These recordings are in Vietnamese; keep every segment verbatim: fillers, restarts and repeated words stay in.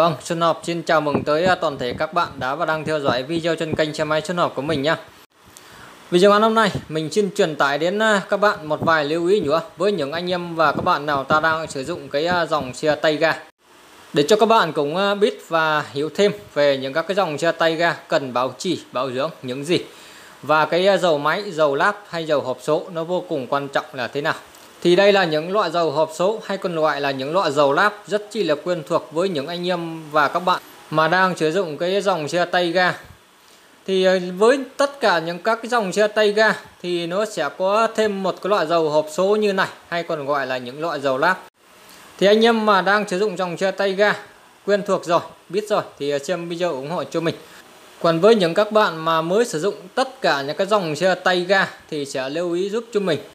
Vâng, Xuân Hợp xin chào mừng tới toàn thể các bạn đã và đang theo dõi video trên kênh xe máy Xuân Hợp của mình nhé. Video ngắn hôm nay mình xin truyền tải đến các bạn một vài lưu ý nữa với những anh em và các bạn nào ta đang sử dụng cái dòng xe tay ga, để cho các bạn cũng biết và hiểu thêm về những các cái dòng xe tay ga cần bảo trì, bảo dưỡng những gì, và cái dầu máy, dầu láp hay dầu hộp số nó vô cùng quan trọng là thế nào. Thì đây là những loại dầu hộp số hay còn gọi là những loại dầu láp rất chi là quen thuộc với những anh em và các bạn mà đang sử dụng cái dòng xe tay ga. Thì với tất cả những các cái dòng xe tay ga thì nó sẽ có thêm một cái loại dầu hộp số như này, hay còn gọi là những loại dầu láp. Thì anh em mà đang sử dụng dòng xe tay ga quen thuộc rồi, biết rồi thì xem video ủng hộ cho mình. Còn với những các bạn mà mới sử dụng tất cả những cái dòng xe tay ga thì sẽ lưu ý giúp cho mình.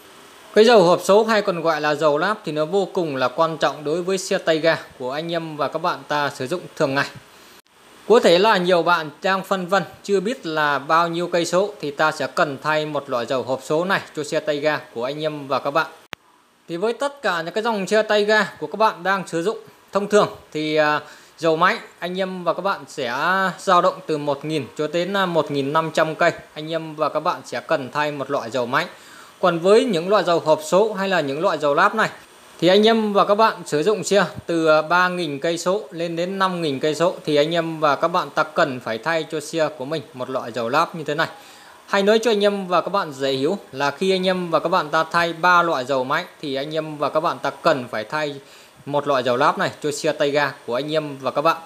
Cái dầu hộp số hay còn gọi là dầu láp thì nó vô cùng là quan trọng đối với xe tay ga của anh em và các bạn ta sử dụng thường ngày. Có thể là nhiều bạn đang phân vân chưa biết là bao nhiêu cây số thì ta sẽ cần thay một loại dầu hộp số này cho xe tay ga của anh em và các bạn. Thì với tất cả những cái dòng xe tay ga của các bạn đang sử dụng thông thường thì uh, dầu máy anh em và các bạn sẽ dao động từ một nghìn cho đến một nghìn năm trăm cây. Anh em và các bạn sẽ cần thay một loại dầu máy. Còn với những loại dầu hộp số hay là những loại dầu láp này thì anh em và các bạn sử dụng xe từ ba nghìn cây số lên đến năm nghìn cây số thì anh em và các bạn ta cần phải thay cho xe của mình một loại dầu láp như thế này. Hay nói cho anh em và các bạn dễ hiểu là khi anh em và các bạn ta thay ba loại dầu máy thì anh em và các bạn ta cần phải thay một loại dầu láp này cho xe tay ga của anh em và các bạn,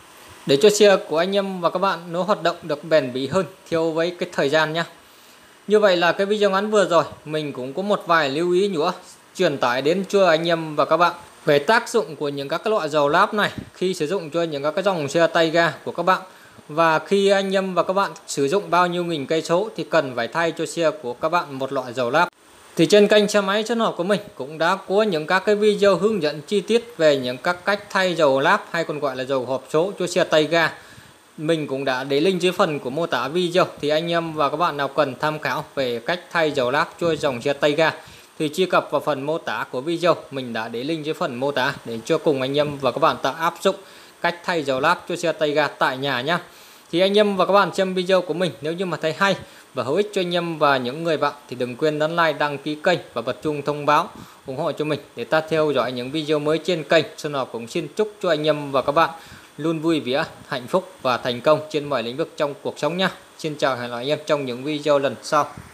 để cho xe của anh em và các bạn nó hoạt động được bền bỉ hơn theo với cái thời gian nhé. Như vậy là cái video ngắn vừa rồi mình cũng có một vài lưu ý nữa truyền tải đến cho anh em và các bạn về tác dụng của những các cái loại dầu láp này khi sử dụng cho những các cái dòng xe tay ga của các bạn, và khi anh em và các bạn sử dụng bao nhiêu nghìn cây số thì cần phải thay cho xe của các bạn một loại dầu láp. Thì trên kênh xe máy Xuân Hợp của mình cũng đã có những các cái video hướng dẫn chi tiết về những các cách thay dầu láp hay còn gọi là dầu hộp số cho xe tay ga. Mình cũng đã để link dưới phần của mô tả video, thì anh em và các bạn nào cần tham khảo về cách thay dầu láp cho dòng xe tay ga thì truy cập vào phần mô tả của video. Mình đã để link dưới phần mô tả để cho cùng anh em và các bạn ta áp dụng cách thay dầu láp cho xe tay ga tại nhà nhé. Thì anh em và các bạn xem video của mình nếu như mà thấy hay và hữu ích cho anh em và những người bạn thì đừng quên nhấn like, đăng ký kênh và bật chuông thông báo ủng hộ cho mình để ta theo dõi những video mới trên kênh. Xuân Hợp cũng xin chúc cho anh em và các bạn luôn vui vẻ, hạnh phúc và thành công trên mọi lĩnh vực trong cuộc sống nhé. Xin chào và hẹn gặp lại anh em trong những video lần sau.